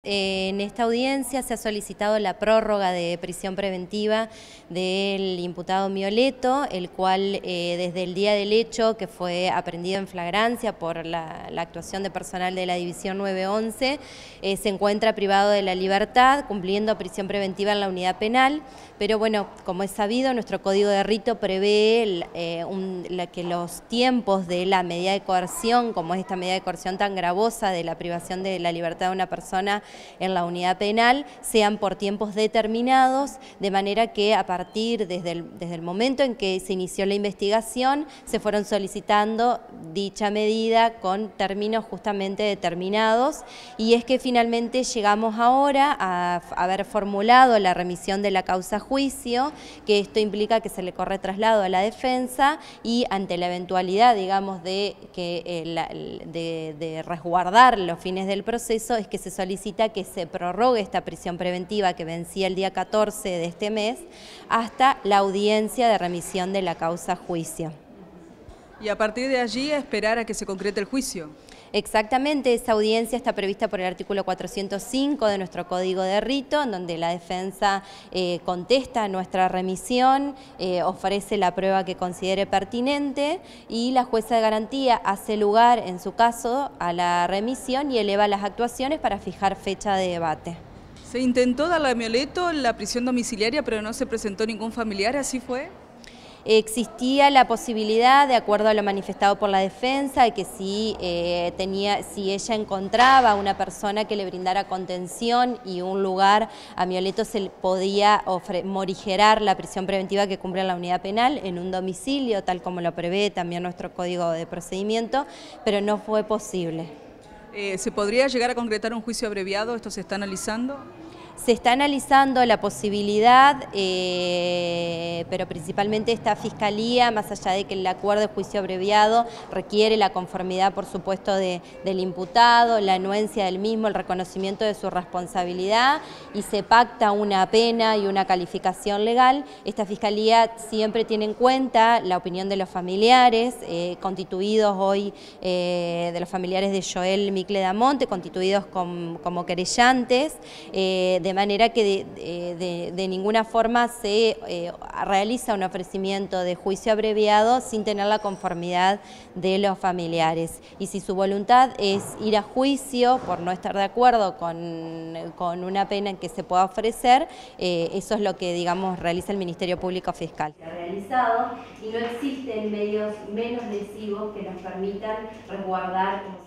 En esta audiencia se ha solicitado la prórroga de prisión preventiva del imputado Mioleto, el cual desde el día del hecho, que fue aprehendido en flagrancia por la actuación de personal de la División 911, se encuentra privado de la libertad, cumpliendo prisión preventiva en la unidad penal. Pero bueno, como es sabido, nuestro Código de Rito prevé que los tiempos de la medida de coerción, como es esta medida de coerción tan gravosa de la privación de la libertad de una persona en la unidad penal, sean por tiempos determinados, de manera que a partir desde el momento en que se inició la investigación, se fueron solicitando dicha medida con términos justamente determinados, y es que finalmente llegamos ahora a haber formulado la remisión de la causa juicio, que esto implica que se le corre traslado a la defensa, y ante la eventualidad, digamos, de resguardar los fines del proceso, es que se solicita que se prorrogue esta prisión preventiva que vencía el día 14 de este mes hasta la audiencia de remisión de la causa juicio. Y a partir de allí a esperar a que se concrete el juicio. Exactamente, esa audiencia está prevista por el artículo 405 de nuestro Código de Rito, en donde la defensa contesta nuestra remisión, ofrece la prueba que considere pertinente, y la jueza de garantía hace lugar, en su caso, a la remisión y eleva las actuaciones para fijar fecha de debate. Se intentó darle a Mioleto la prisión domiciliaria, pero no se presentó ningún familiar, ¿así fue? Existía la posibilidad, de acuerdo a lo manifestado por la defensa, de que si ella encontraba una persona que le brindara contención y un lugar, a Mioleto se le podía morigerar la prisión preventiva que cumple en la unidad penal en un domicilio, tal como lo prevé también nuestro Código de Procedimiento, pero no fue posible. ¿Se podría llegar a concretar un juicio abreviado? ¿Esto se está analizando? Se está analizando la posibilidad, pero principalmente esta Fiscalía, más allá de que el acuerdo de juicio abreviado requiere la conformidad, por supuesto, del imputado, la anuencia del mismo, el reconocimiento de su responsabilidad, y se pacta una pena y una calificación legal. Esta Fiscalía siempre tiene en cuenta la opinión de los familiares, constituidos hoy, de los familiares de Joel Micle Damonte, constituidos como querellantes, de manera que de ninguna forma se realiza un ofrecimiento de juicio abreviado sin tener la conformidad de los familiares. Y si su voluntad es ir a juicio por no estar de acuerdo con una pena que se pueda ofrecer, eso es lo que, digamos, realiza el Ministerio Público Fiscal. Se ha realizado, y no existen medios menos lesivos que nos permitan resguardar